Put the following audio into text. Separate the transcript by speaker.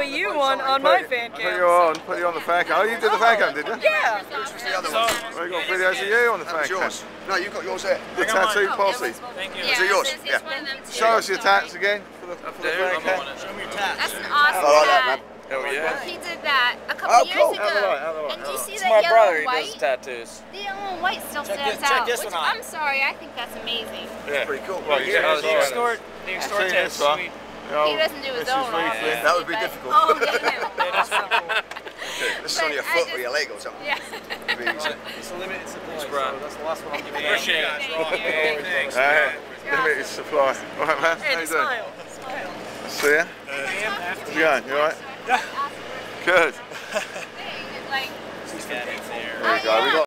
Speaker 1: Put you on my fan cam.
Speaker 2: Put you on the fan cam. Oh, you did the fan cam, did you?
Speaker 1: Yeah.
Speaker 3: Which was the other one?
Speaker 2: We got videos of you on the fan cam.
Speaker 3: Yours. No, you got yours there.
Speaker 2: The tattoo posse.
Speaker 4: Thank you.
Speaker 3: Is it yours? Yeah.
Speaker 2: Show us your tats again for the fan cam.
Speaker 4: Show me your tats.
Speaker 5: That's an awesome
Speaker 3: I like that,
Speaker 5: hat.
Speaker 3: man.
Speaker 4: Hell yeah.
Speaker 5: He did that a couple years
Speaker 3: cool.
Speaker 5: ago.
Speaker 2: Out the light,
Speaker 5: And do you see
Speaker 4: It's
Speaker 5: that
Speaker 4: my
Speaker 5: yellow
Speaker 4: brother,
Speaker 5: and
Speaker 4: he
Speaker 5: white?
Speaker 4: does tattoos.
Speaker 5: The yellow and white still
Speaker 4: Check
Speaker 5: stands
Speaker 4: this- check
Speaker 5: out.
Speaker 4: this
Speaker 5: Which,
Speaker 4: one out.
Speaker 5: I'm sorry, I think that's amazing.
Speaker 2: Yeah.
Speaker 3: Pretty cool.
Speaker 2: Right, yeah,
Speaker 4: The extort
Speaker 2: Seen
Speaker 4: tat's
Speaker 2: this one.
Speaker 4: sweet.
Speaker 5: He doesn't do his
Speaker 2: Mrs.
Speaker 5: own.
Speaker 2: Reeflin.
Speaker 5: obviously,
Speaker 3: That would be
Speaker 5: but-
Speaker 3: difficult.
Speaker 5: Oh, yeah,
Speaker 4: Yeah, that's pretty cool.
Speaker 3: This is on your
Speaker 5: But I
Speaker 3: foot
Speaker 5: just-
Speaker 3: or your leg or something.
Speaker 5: Yeah.
Speaker 3: It'd be easy.
Speaker 6: It's a limited supply,
Speaker 4: Thanks,
Speaker 6: so
Speaker 4: bro.
Speaker 6: that's the last one I'm giving
Speaker 4: Appreciate
Speaker 6: out.
Speaker 4: it.
Speaker 6: Thanks.
Speaker 2: Limited supply. All right, man. How
Speaker 1: And
Speaker 2: you doing?
Speaker 1: smile. Smile.
Speaker 2: See ya. How's it going? You alright?
Speaker 6: Yeah.
Speaker 2: Good.
Speaker 5: Like,
Speaker 4: He's got it there.
Speaker 2: There you go. We got